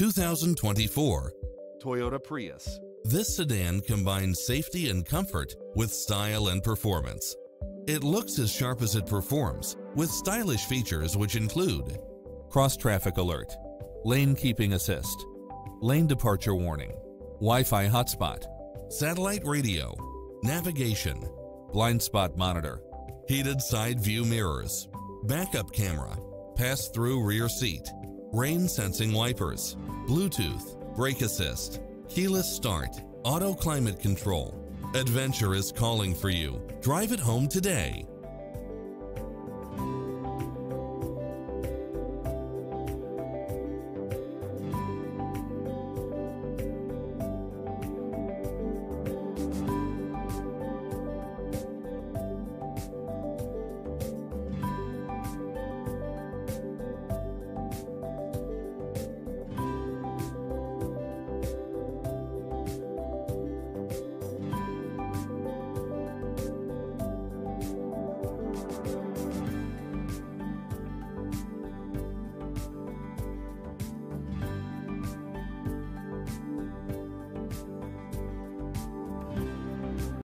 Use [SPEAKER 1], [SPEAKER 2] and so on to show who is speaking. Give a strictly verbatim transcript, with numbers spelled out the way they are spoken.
[SPEAKER 1] two thousand twenty-four
[SPEAKER 2] Toyota Prius.
[SPEAKER 1] This sedan combines safety and comfort with style and performance. It looks as sharp as it performs, with stylish features which include cross-traffic alert, lane keeping assist, lane departure warning, Wi-Fi hotspot, satellite radio, navigation, blind spot monitor, heated side view mirrors, backup camera, pass-through rear seat, rain sensing wipers, Bluetooth, brake assist, keyless start, auto climate control. Adventure is calling for you. Drive it home today.